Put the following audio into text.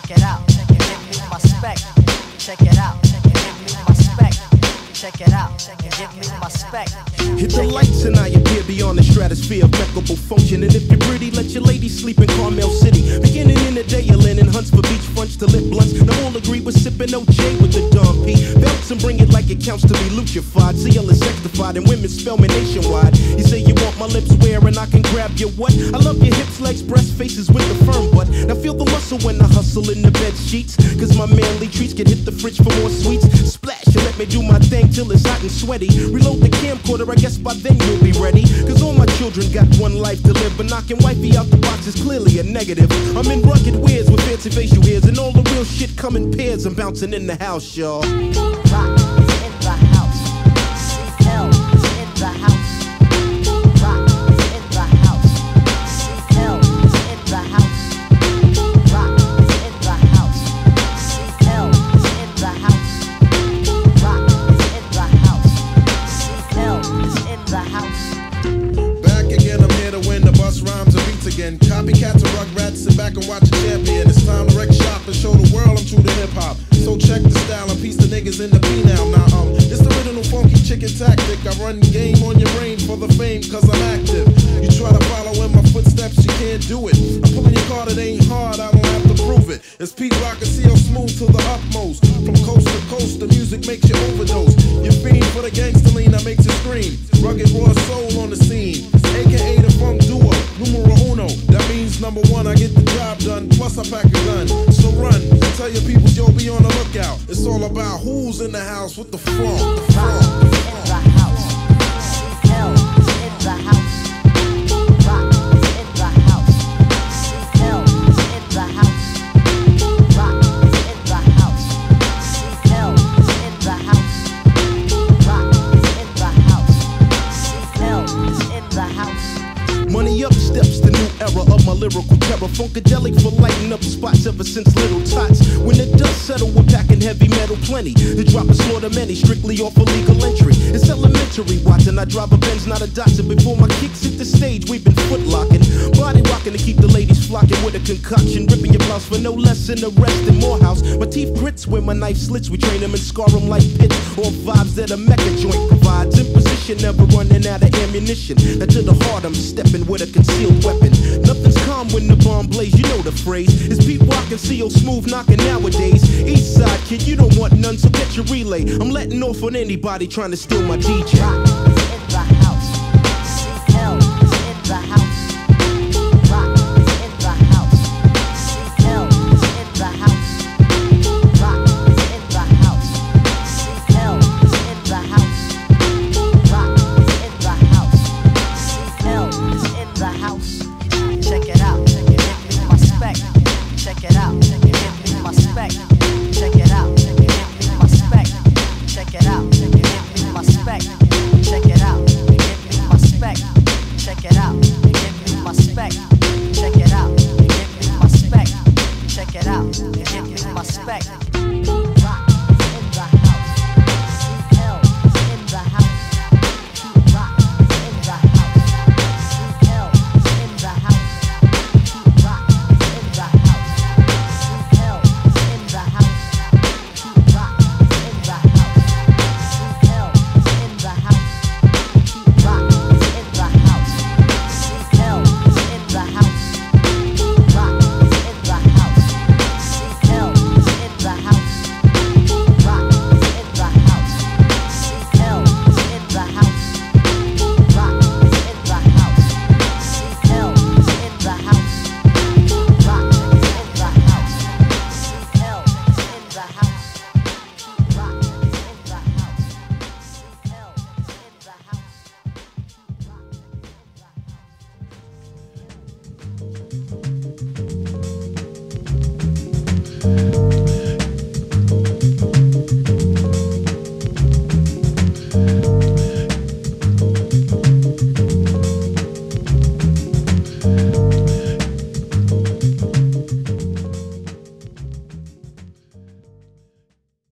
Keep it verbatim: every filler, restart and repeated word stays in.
Check it out, give me my spec. Check it out, give me my spec. Check it out, give me my spec. Hit the lights and I appear beyond the stratosphere of impeccable function. And if you're pretty, let your lady sleep in Carmel City. Beginning in the day, you're in hunts for beach fronts to lit blunts. Now all agree we're sipping O J with the Dom P. Belts and bring it like it counts to be lutrified. C L is sectified and women spell me nationwide. You say you want my lips where and I can grab your what? I love your hips, legs, breast, faces with the firm butt. Now feel the muscle when I hustle in the bed sheets. Cause my manly treats can hit the fridge for more sweets. Splash and let me do my thing till it's hot and sweaty. Reload the camcorder, I guess by then you'll be ready. Cause all my children got one life to live. But knocking wifey out the box is clearly a negative. I'm in rugged wears with fancy facial hairs. And all the real shit come in pairs. I'm bouncing in the house, y'all. Rock is in the house. C L is in the house. Rock is in the house. C L is in the house. Rock is in the house. C L is in the house. Rock is in the house. C L is in the house. Back again, I'm here to win the bus rhymes and beats again. Copycats and rugrats, sit back and watch a champion. It's time to wreck shop and show the world I'm true to hip hop. So check the style and piece the niggas in the P now. Now um, it's the original funky chicken tactic. I run game on your brain for the fame cause I'm active. You try to follow in my footsteps, you can't do it. I'm pulling your card, it ain't hard, I don't have to prove it. It's Pete Rock and C L Smooth to the utmost. From coast to coast, the music makes you overdose. You fiend for the gangster lean that makes you scream. Rugged raw soul on the scene, A K A the funk duo, numero uno. That means number one, I get the job done, plus I pack a gun. So run, tell your people, yo, be on the lookout. It's all about who's in the house with the funk. The funk, the funk. The house. C L is in the house. Rock is in the house. C L is in the house. Rock is in the house. C L is in the house. Rock is in the house. C L is in the house. Money up steps the new era of my lyrical terror. Funkadelic for lighting up spots ever since little tots. When the dust settle, we're packing heavy metal plenty. The drop and slaughter many, strictly off illegal entry. It's elementary watching. I drive a Benz, not a Datsun. Before my kicks hit the stage, we've been footlocking. Body rocking to keep the ladies flocking with a concoction. Ripping your blouse for no less than arrest in Morehouse. My teeth grits where my knife slits. We train them and scar them like pits. All vibes that a Mecca joint provides. In position, never running out of ammunition. Now to the heart, I'm stepping with a concealed weapon. Nothing's calm when the bomb blaze, you know the phrase. It's Pete Rock and C O Smooth knocking nowadays. East side kid, you don't want none, so get your relay. I'm letting off on anybody trying to steal my D J. Rock is in the house. C L is in the house. Rock is in the house. C L is in the house. Rock is in the house. C L is in the house. Rock is in the house. C L is in the house. Check it out, give me my spec. Check it out, give me my spec. Check it out, give me my spec. Check it out, give me my spec. Check it out, give me my spec. Check it out.